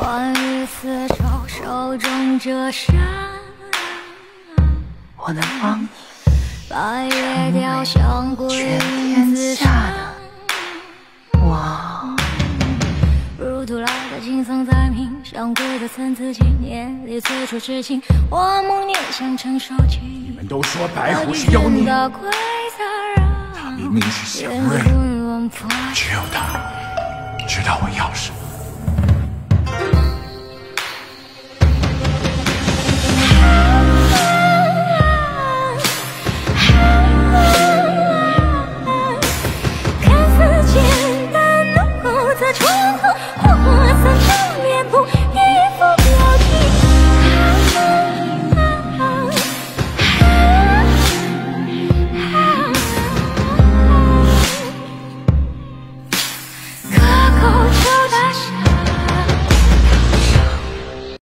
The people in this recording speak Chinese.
关于丝绸手中这扇， 我能帮你白月雕像归全影自天下山。 的我。 如图来的金色在命，像鬼的参差纪念里最初痴情，我梦念想承受起。 你们都说白虎是妖孽， 他他明明是祥瑞，只有他知道我要什么。